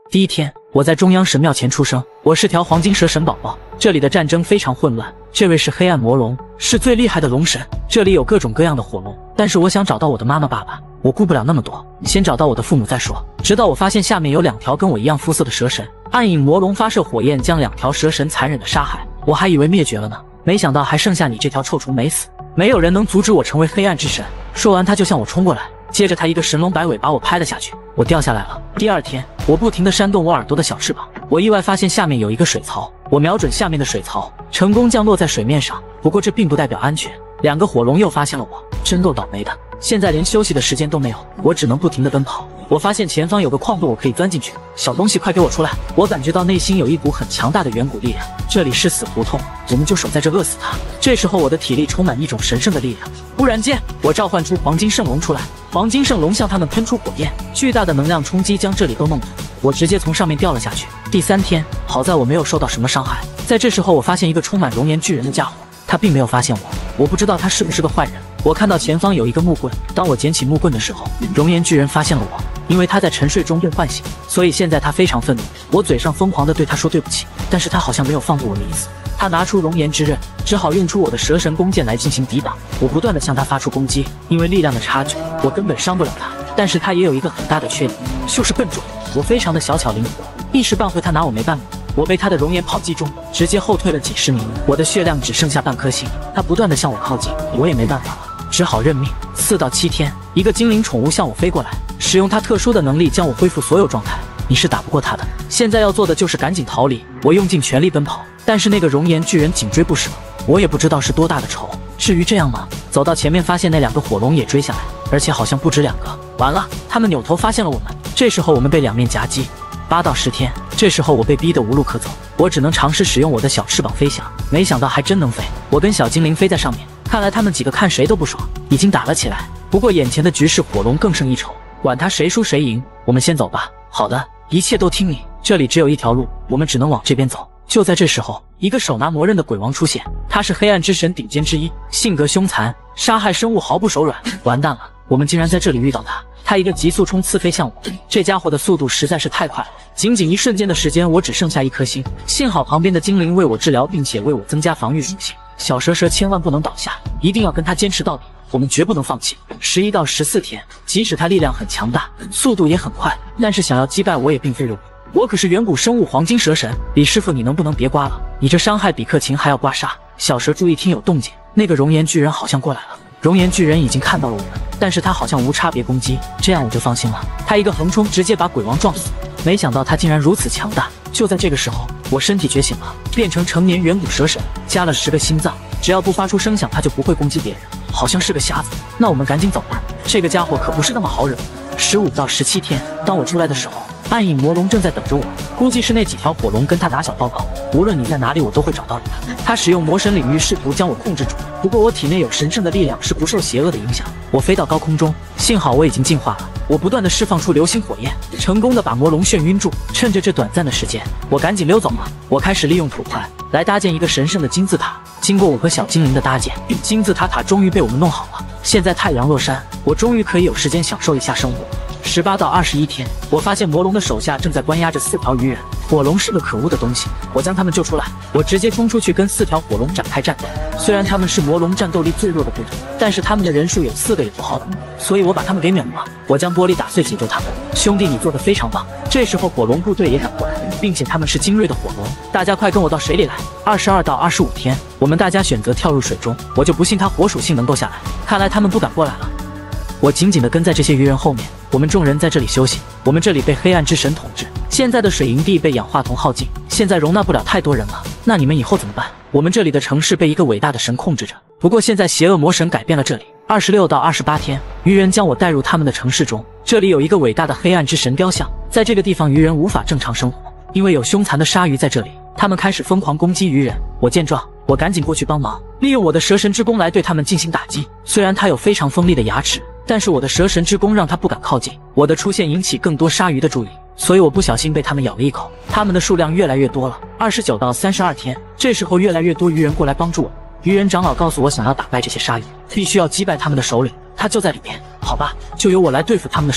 第一天，我在中央神庙前出生，我是条黄金蛇神宝宝。这里的战争非常混乱，这位是黑暗魔龙，是最厉害的龙神。这里有各种各样的火龙，但是我想找到我的妈妈爸爸，我顾不了那么多，先找到我的父母再说。直到我发现下面有2条跟我一样肤色的蛇神，暗影魔龙发射火焰将2条蛇神残忍的杀害，我还以为灭绝了呢，没想到还剩下你这条臭虫没死，没有人能阻止我成为黑暗之神。说完，他就向我冲过来，接着他一个神龙摆尾把我拍了下去，我掉下来了。第二天，我不停地扇动我耳朵的小翅膀，我意外发现下面有一个水槽，我瞄准下面的水槽，成功降落在水面上。不过这并不代表安全，2个火龙又发现了我，真够倒霉的。现在连休息的时间都没有，我只能不停地奔跑。我发现前方有个矿洞，我可以钻进去。小东西，快给我出来！我感觉到内心有一股很强大的远古力量，这里是死胡同，我们就守在这饿死他。这时候我的体力充满一种神圣的力量，忽然间我召唤出黄金圣龙出来，黄金圣龙向他们喷出火焰，巨大的能量冲击将这里都弄土，我直接从上面掉了下去。第3天，好在我没有受到什么伤害。在这时候，我发现一个充满熔岩巨人的家伙，他并没有发现我，我不知道他是不是个坏人。我看到前方有一个木棍，当我捡起木棍的时候，熔岩巨人发现了我，因为他在沉睡中被唤醒，所以现在他非常愤怒。我嘴上疯狂地对他说对不起，但是他好像没有放过我的意思。他拿出熔岩之刃，只好用出我的蛇神弓箭来进行抵挡。我不断地向他发出攻击，因为力量的差距，我根本伤不了他。但是他也有一个很大的缺点，就是笨重。我非常的小巧灵活，一时半会他拿我没办法。我被他的熔岩炮击中，直接后退了几十米，我的血量只剩下半颗星。他不断地向我靠近，我也没办法了，只好认命。4到7天，一个精灵宠物向我飞过来，使用它特殊的能力将我恢复所有状态。你是打不过他的，现在要做的就是赶紧逃离。我用尽全力奔跑，但是那个熔岩巨人紧追不舍，我也不知道是多大的仇。至于这样吗？走到前面发现那2个火龙也追下来，而且好像不止2个。完了，他们扭头发现了我们。这时候我们被2面夹击。8到10天，这时候我被逼得无路可走，我只能尝试使用我的小翅膀飞翔，没想到还真能飞。我跟小精灵飞在上面，看来他们几个看谁都不爽，已经打了起来。不过眼前的局势火龙更胜一筹，管他谁输谁赢，我们先走吧。好的，一切都听你，这里只有一条路，我们只能往这边走。就在这时候，一个手拿魔刃的鬼王出现，他是黑暗之神顶尖之一，性格凶残，杀害生物毫不手软。完蛋了，我们竟然在这里遇到他。他一个急速冲刺飞向我，这家伙的速度实在是太快了，仅仅1瞬间的时间，我只剩下1颗星。幸好旁边的精灵为我治疗，并且为我增加防御属性。小蛇蛇千万不能倒下，一定要跟他坚持到底，我们绝不能放弃。11到14天，即使他力量很强大，速度也很快，但是想要击败我也并非容易。我可是远古生物黄金蛇神，李师傅，你能不能别刮了？你这伤害比克勤还要刮痧。小蛇注意听有动静，那个熔岩巨人好像过来了。熔岩巨人已经看到了我们，但是他好像无差别攻击，这样我就放心了。他一个横冲，直接把鬼王撞死。没想到他竟然如此强大。就在这个时候，我身体觉醒了，变成成年远古蛇神，加了10个心脏，只要不发出声响，他就不会攻击别人。好像是个瞎子，那我们赶紧走吧。这个家伙可不是那么好惹。15到17天，当我出来的时候，暗影魔龙正在等着我，估计是那几条火龙跟他打小报告。无论你在哪里，我都会找到你。他使用魔神领域试图将我控制住，不过我体内有神圣的力量，是不受邪恶的影响。我飞到高空中，幸好我已经进化了。我不断的释放出流星火焰，成功的把魔龙眩晕住。趁着这短暂的时间，我赶紧溜走了。我开始利用土块来搭建一个神圣的金字塔。经过我和小精灵的搭建，金字塔终于被我们弄好了。现在太阳落山，我终于可以有时间享受一下生活。18到21天，我发现魔龙的手下正在关押着4条鱼人。火龙是个可恶的东西，我将他们救出来，我直接冲出去跟4条火龙展开战斗。虽然他们是魔龙战斗力最弱的部队，但是他们的人数有4个也不好打，所以我把他们给秒了。我将玻璃打碎解救他们。兄弟，你做的非常棒。这时候火龙部队也赶过来，并且他们是精锐的火龙，大家快跟我到水里来。22到25天，我们大家选择跳入水中，我就不信它火属性能够下来，看来他们不敢过来了。我紧紧地跟在这些鱼人后面，我们众人在这里休息。我们这里被黑暗之神统治，现在的水营地被氧化铜耗尽，现在容纳不了太多人了。那你们以后怎么办？我们这里的城市被一个伟大的神控制着，不过现在邪恶魔神改变了这里。26到28天，鱼人将我带入他们的城市中，这里有一个伟大的黑暗之神雕像，在这个地方鱼人无法正常生活，因为有凶残的鲨鱼在这里，他们开始疯狂攻击鱼人。我见状，我赶紧过去帮忙，利用我的蛇神之弓来对他们进行打击。虽然他有非常锋利的牙齿，但是我的蛇神之弓让他不敢靠近。我的出现引起更多鲨鱼的注意，所以我不小心被他们咬了一口。他们的数量越来越多了。29到32天，这时候越来越多鱼人过来帮助我。鱼人长老告诉我，想要打败这些鲨鱼，必须要击败他们的首领，他就在里面。好吧，就由我来对付他们的首领。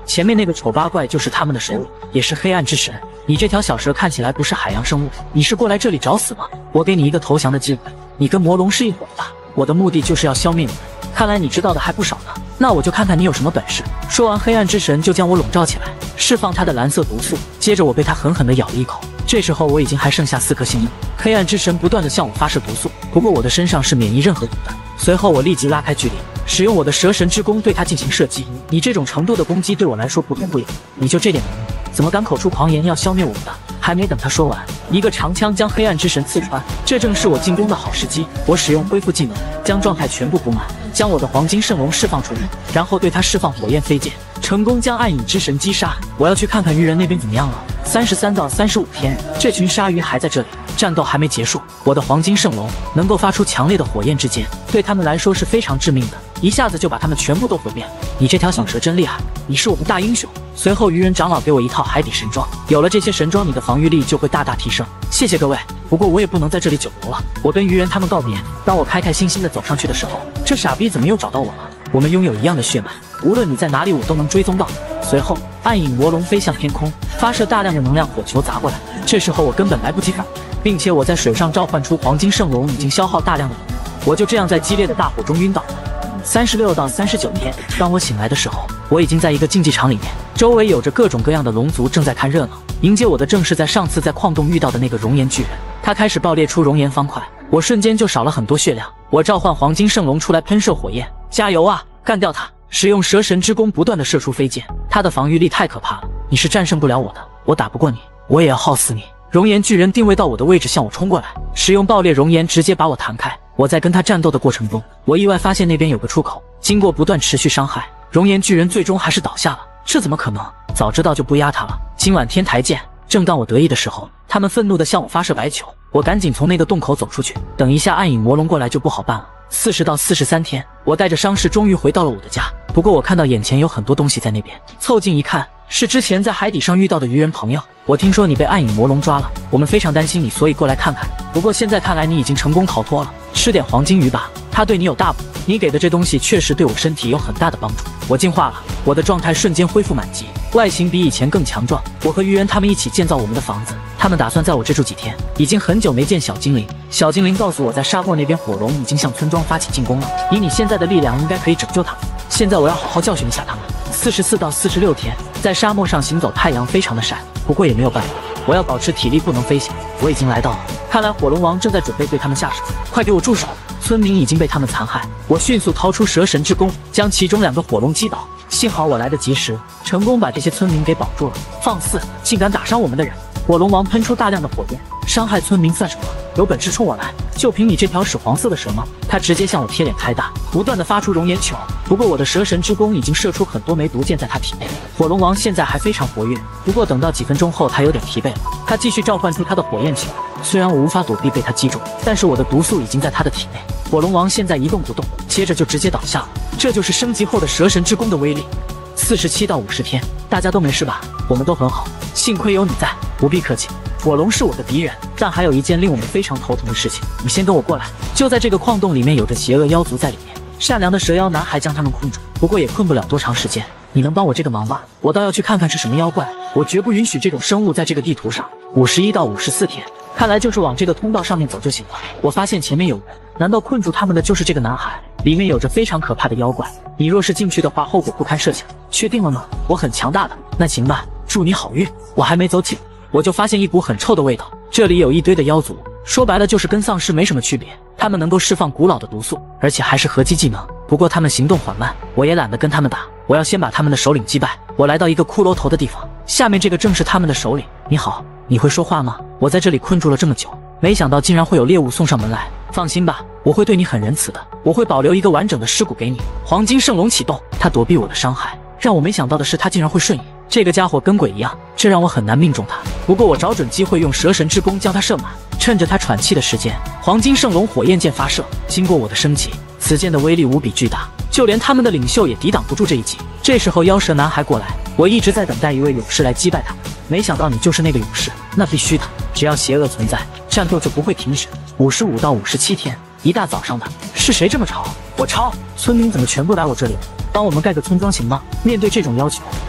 前面那个丑八怪就是他们的首领，也是黑暗之神。你这条小蛇看起来不是海洋生物，你是过来这里找死吗？我给你一个投降的机会，你跟魔龙是一伙的吧？我的目的就是要消灭你们，看来你知道的还不少呢。那我就看看你有什么本事。说完，黑暗之神就将我笼罩起来，释放他的蓝色毒素。接着我被他狠狠地咬了一口。这时候我已经还剩下4颗性命。黑暗之神不断地向我发射毒素，不过我的身上是免疫任何毒的。随后我立即拉开距离，使用我的蛇神之弓对他进行射击。你这种程度的攻击对我来说不痛不痒，你就这点能力，怎么敢口出狂言要消灭我们的？还没等他说完，一个长枪将黑暗之神刺穿，这正是我进攻的好时机。我使用恢复技能，将状态全部补满，将我的黄金圣龙释放出来，然后对他释放火焰飞剑，成功将暗影之神击杀。我要去看看鱼人那边怎么样了。33到35天，这群鲨鱼还在这里，战斗还没结束。我的黄金圣龙能够发出强烈的火焰之剑，对他们来说是非常致命的，一下子就把他们全部都毁灭了。你这条小蛇真厉害，你是我们大英雄。随后鱼人长老给我一套海底神装，有了这些神装，你的防御力就会大大提升。谢谢各位，不过我也不能在这里久留了。我跟鱼人他们告别，当我开开心心的走上去的时候，这傻逼怎么又找到我了？我们拥有一样的血脉，无论你在哪里，我都能追踪到。随后暗影魔龙飞向天空，发射大量的能量火球砸过来。这时候我根本来不及反应，并且我在水上召唤出黄金圣龙已经消耗大量的能量，我就这样在激烈的大火中晕倒了。36到39天，当我醒来的时候，我已经在一个竞技场里面，周围有着各种各样的龙族正在看热闹。迎接我的正是在上次在矿洞遇到的那个熔岩巨人，他开始爆裂出熔岩方块，我瞬间就少了很多血量。我召唤黄金圣龙出来喷射火焰，加油啊，干掉他！使用蛇神之弓不断的射出飞剑，他的防御力太可怕了，你是战胜不了我的，我打不过你，我也要耗死你。熔岩巨人定位到我的位置向我冲过来，使用爆裂熔岩直接把我弹开。我在跟他战斗的过程中，我意外发现那边有个出口，经过不断持续伤害，熔岩巨人最终还是倒下了。这怎么可能？早知道就不压他了。今晚天台见。正当我得意的时候，他们愤怒地向我发射白球，我赶紧从那个洞口走出去，等一下暗影魔龙过来就不好办了。40到43天，我带着伤势终于回到了我的家。不过我看到眼前有很多东西在那边，凑近一看，是之前在海底上遇到的鱼人朋友。我听说你被暗影魔龙抓了，我们非常担心你，所以过来看看。不过现在看来你已经成功逃脱了，吃点黄金鱼吧，它对你有大补。你给的这东西确实对我身体有很大的帮助。我进化了，我的状态瞬间恢复满级，外形比以前更强壮。我和鱼人他们一起建造我们的房子，他们打算在我这住几天。已经很久没见小精灵，小精灵告诉我在沙漠那边火龙已经向村庄发起进攻了，以你现在的力量应该可以拯救他们。现在我要好好教训一下他们。44到46天，在沙漠上行走，太阳非常的晒，不过也没有办法，我要保持体力不能飞行。我已经来到了，看来火龙王正在准备对他们下手，快给我住手！村民已经被他们残害，我迅速掏出蛇神之弓，将其中2个火龙击倒。幸好我来得及时，成功把这些村民给保住了。放肆，竟敢打伤我们的人！火龙王喷出大量的火焰，伤害村民算什么？有本事冲我来！就凭你这条屎黄色的蛇吗？他直接向我贴脸开大，不断的发出熔岩球。不过我的蛇神之弓已经射出很多枚毒箭在他体内。火龙王现在还非常活跃，不过等到几分钟后，他有点疲惫了。他继续召唤出他的火焰球，虽然我无法躲避被他击中，但是我的毒素已经在他的体内。火龙王现在一动不动，接着就直接倒下了。这就是升级后的蛇神之弓的威力。47到50天，大家都没事吧？我们都很好，幸亏有你在，不必客气。火龙是我的敌人，但还有一件令我们非常头疼的事情，你先跟我过来。就在这个矿洞里面，有着邪恶妖族在里面，善良的蛇妖男孩将他们困住，不过也困不了多长时间。你能帮我这个忙吗？我倒要去看看是什么妖怪，我绝不允许这种生物在这个地图上。51到54天，看来就是往这个通道上面走就行了。我发现前面有人，难道困住他们的就是这个男孩？里面有着非常可怕的妖怪，你若是进去的话，后果不堪设想。确定了吗？我很强大的。那行吧，祝你好运。我还没走几步，我就发现一股很臭的味道。这里有一堆的妖族，说白了就是跟丧尸没什么区别。他们能够释放古老的毒素，而且还是合击技能。不过他们行动缓慢，我也懒得跟他们打。我要先把他们的首领击败。我来到一个骷髅头的地方，下面这个正是他们的首领。你好，你会说话吗？我在这里困住了这么久，没想到竟然会有猎物送上门来。放心吧，我会对你很仁慈的，我会保留一个完整的尸骨给你。黄金圣龙启动，他躲避我的伤害，让我没想到的是他竟然会瞬移。这个家伙跟鬼一样，这让我很难命中他。不过我找准机会用蛇神之弓将他射满，趁着他喘气的时间，黄金圣龙火焰剑发射。经过我的升级，此剑的威力无比巨大，就连他们的领袖也抵挡不住这一击。这时候妖蛇男孩过来，我一直在等待一位勇士来击败他，没想到你就是那个勇士。那必须的，只要邪恶存在，战斗就不会停止。55到57天，一大早上的，是谁这么吵？我吵！村民怎么全部来我这里了？帮我们盖个村庄行吗？面对这种要求，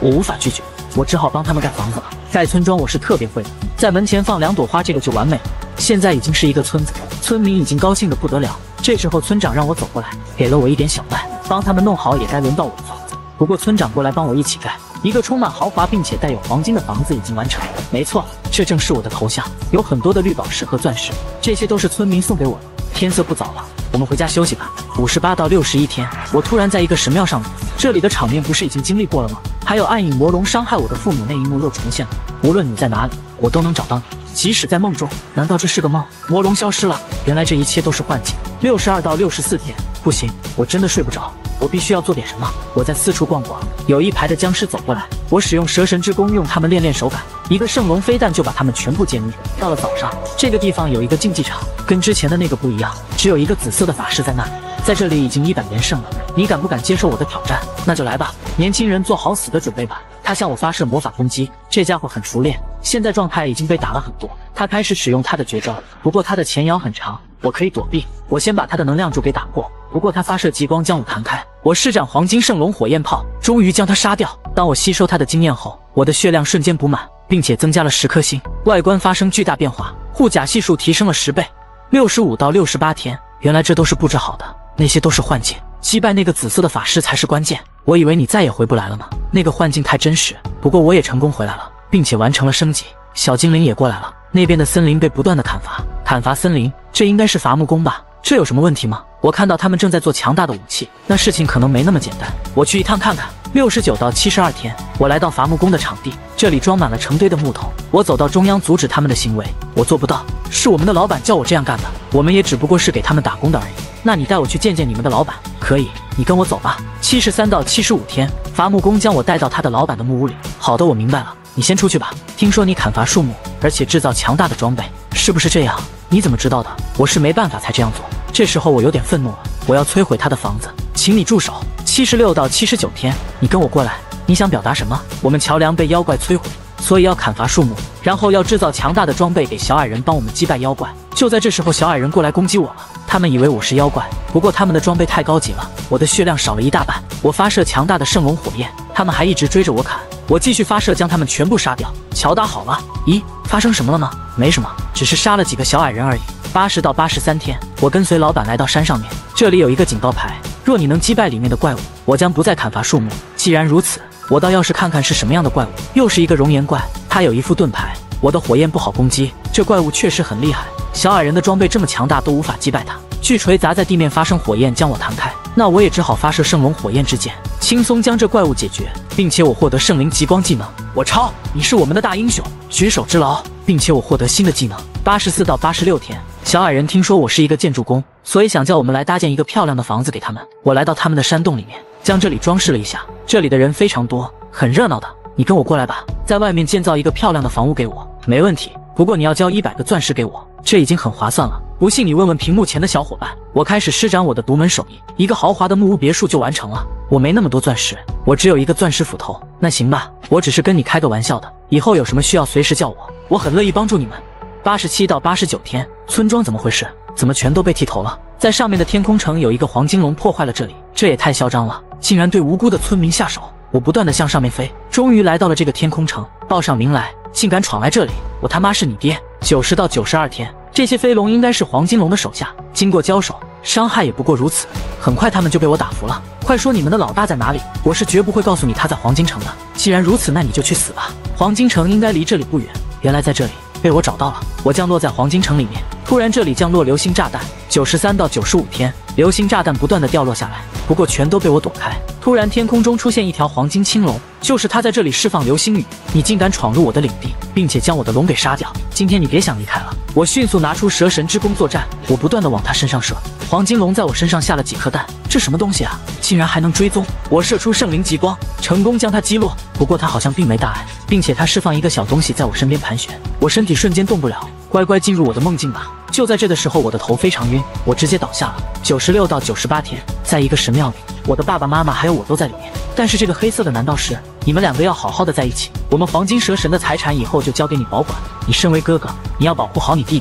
我无法拒绝，我只好帮他们盖房子了。盖村庄我是特别会的，在门前放2朵花，这个就完美了。现在已经是一个村子，村民已经高兴得不得了。这时候村长让我走过来，给了我一点小麦，帮他们弄好，也该轮到我的房子。不过村长过来帮我一起盖，一个充满豪华并且带有黄金的房子已经完成了。没错，这正是我的头像，有很多的绿宝石和钻石，这些都是村民送给我的。天色不早了，我们回家休息吧。58到61天，我突然在一个神庙上面，这里的场面不是已经经历过了吗？还有暗影魔龙伤害我的父母那一幕又重现了。无论你在哪里，我都能找到你，即使在梦中。难道这是个梦？魔龙消失了，原来这一切都是幻境。62到64天，不行，我真的睡不着，我必须要做点什么。我在四处逛逛，有一排的僵尸走过来，我使用蛇神之弓，用他们练手感，一个圣龙飞弹就把他们全部歼灭。到了早上，这个地方有一个竞技场，跟之前的那个不一样，只有一个紫色的法师在那里。在这里已经100连胜了，你敢不敢接受我的挑战？那就来吧，年轻人，做好死的准备吧。他向我发射魔法攻击，这家伙很熟练，现在状态已经被打了很多。他开始使用他的绝招，不过他的前摇很长，我可以躲避。我先把他的能量柱给打破，不过他发射极光将我弹开。我施展黄金圣龙火焰炮，终于将他杀掉。当我吸收他的经验后，我的血量瞬间补满，并且增加了10颗星，外观发生巨大变化，护甲系数提升了10倍。65到68天，原来这都是布置好的，那些都是幻境，击败那个紫色的法师才是关键。我以为你再也回不来了呢，那个幻境太真实。不过我也成功回来了，并且完成了升级。小精灵也过来了，那边的森林被不断的砍伐森林，这应该是伐木工吧？这有什么问题吗？我看到他们正在做强大的武器，那事情可能没那么简单。我去一趟看看。69到72天，我来到伐木工的场地，这里装满了成堆的木头。我走到中央阻止他们的行为，我做不到，是我们的老板叫我这样干的，我们也只不过是给他们打工的而已。那你带我去见见你们的老板。可以，你跟我走吧。73到75天，伐木工将我带到他的老板的木屋里。好的，我明白了，你先出去吧。听说你砍伐树木，而且制造强大的装备，是不是这样？你怎么知道的？我是没办法才这样做。这时候我有点愤怒了，我要摧毁他的房子，请你住手。76到79天，你跟我过来，你想表达什么？我们桥梁被妖怪摧毁，所以要砍伐树木，然后要制造强大的装备给小矮人帮我们击败妖怪。就在这时候，小矮人过来攻击我了，他们以为我是妖怪，不过他们的装备太高级了，我的血量少了一大半。我发射强大的圣龙火焰，他们还一直追着我砍，我继续发射将他们全部杀掉。桥打好了。咦，发生什么了吗？没什么，只是杀了几个小矮人而已。80到83天，我跟随老板来到山上面，这里有一个警告牌，若你能击败里面的怪物，我将不再砍伐树木。既然如此，我倒要是看看是什么样的怪物。又是一个熔岩怪，他有一副盾牌，我的火焰不好攻击，这怪物确实很厉害，小矮人的装备这么强大都无法击败他。巨锤砸在地面发生火焰将我弹开，那我也只好发射圣龙火焰之剑，轻松将这怪物解决，并且我获得圣灵极光技能。我超，你是我们的大英雄，举手之劳，并且我获得新的技能。84到86天，小矮人听说我是一个建筑工，所以想叫我们来搭建一个漂亮的房子给他们。我来到他们的山洞里面，将这里装饰了一下，这里的人非常多，很热闹的。你跟我过来吧，在外面建造一个漂亮的房屋给我。没问题，不过你要交100个钻石给我，这已经很划算了。不信你问问屏幕前的小伙伴。我开始施展我的独门手艺，一个豪华的木屋别墅就完成了。我没那么多钻石，我只有一个钻石斧头。那行吧，我只是跟你开个玩笑的，以后有什么需要随时叫我，我很乐意帮助你们。87到89天，村庄怎么回事？怎么全都被剃头了？在上面的天空城有一个黄金龙破坏了这里，这也太嚣张了，竟然对无辜的村民下手。我不断的向上面飞，终于来到了这个天空城，报上名来，竟敢闯来这里，我他妈是你爹！90到92天，这些飞龙应该是黄金龙的手下，经过交手，伤害也不过如此，很快他们就被我打服了。快说你们的老大在哪里？我是绝不会告诉你他在黄金城的。既然如此，那你就去死吧。黄金城应该离这里不远，原来在这里，被我找到了。我降落在黄金城里面，突然这里降落流星炸弹。93到95天，流星炸弹不断的掉落下来，不过全都被我躲开。突然天空中出现一条黄金青龙，就是他在这里释放流星雨。你竟敢闯入我的领地，并且将我的龙给杀掉，今天你别想离开了。我迅速拿出蛇神之弓作战，我不断的往他身上射，黄金龙在我身上下了几颗蛋，这什么东西啊，竟然还能追踪。我射出圣灵极光，成功将他击落，不过他好像并没大碍，并且他释放一个小东西在我身边盘旋，我身体瞬间动不了，乖乖进入我的梦境吧。就在这的时候，我的头非常晕，我直接倒下了。96到98天，在一个神庙里，我的爸爸妈妈还有我都在里面，但是这个黑色的难道是？你们两个要好好的在一起，我们黄金蛇神的财产以后就交给你保管，你身为哥哥，你要保护好你弟弟。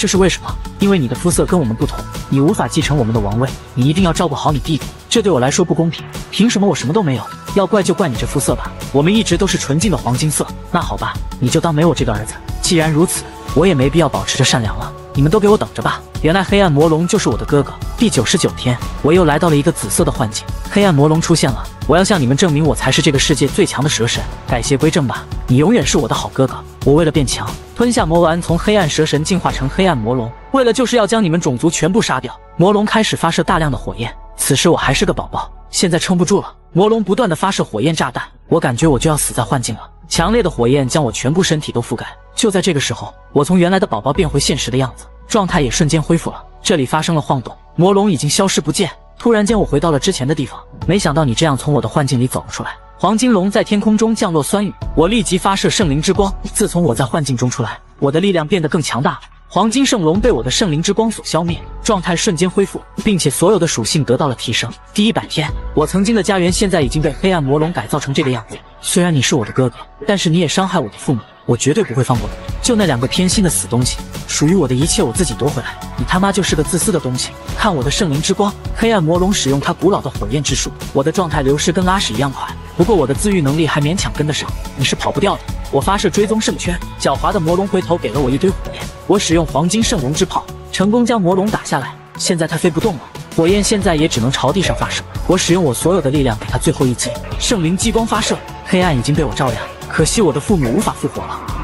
这是为什么？因为你的肤色跟我们不同，你无法继承我们的王位，你一定要照顾好你弟弟。这对我来说不公平，凭什么我什么都没有？要怪就怪你这肤色吧，我们一直都是纯净的黄金色。那好吧，你就当没我这个儿子。既然如此，我也没必要保持着善良了。你们都给我等着吧！原来黑暗魔龙就是我的哥哥。第99天，我又来到了一个紫色的幻境，黑暗魔龙出现了。我要向你们证明，我才是这个世界最强的蛇神。改邪归正吧，你永远是我的好哥哥。我为了变强，吞下魔丸，从黑暗蛇神进化成黑暗魔龙，为了就是要将你们种族全部杀掉。魔龙开始发射大量的火焰，此时我还是个宝宝，现在撑不住了。魔龙不断的发射火焰炸弹，我感觉我就要死在幻境了。强烈的火焰将我全部身体都覆盖。就在这个时候，我从原来的宝宝变回现实的样子，状态也瞬间恢复了。这里发生了晃动，魔龙已经消失不见。突然间，我回到了之前的地方。没想到你这样从我的幻境里走了出来。黄金龙在天空中降落酸雨，我立即发射圣灵之光。自从我在幻境中出来，我的力量变得更强大。黄金圣龙被我的圣灵之光所消灭，状态瞬间恢复，并且所有的属性得到了提升。第100天，我曾经的家园现在已经被黑暗魔龙改造成这个样子。虽然你是我的哥哥，但是你也伤害我的父母，我绝对不会放过你。就那2个偏心的死东西，属于我的一切我自己夺回来。你他妈就是个自私的东西！看我的圣灵之光！黑暗魔龙使用它古老的火焰之术，我的状态流失跟拉屎一样快，不过我的自愈能力还勉强跟得上，你是跑不掉的。我发射追踪圣圈，狡猾的魔龙回头给了我一堆火焰，我使用黄金圣龙之炮，成功将魔龙打下来。现在它飞不动了，火焰现在也只能朝地上发射。我使用我所有的力量给它最后一击，圣灵激光发射，黑暗已经被我照亮，可惜我的父母无法复活了。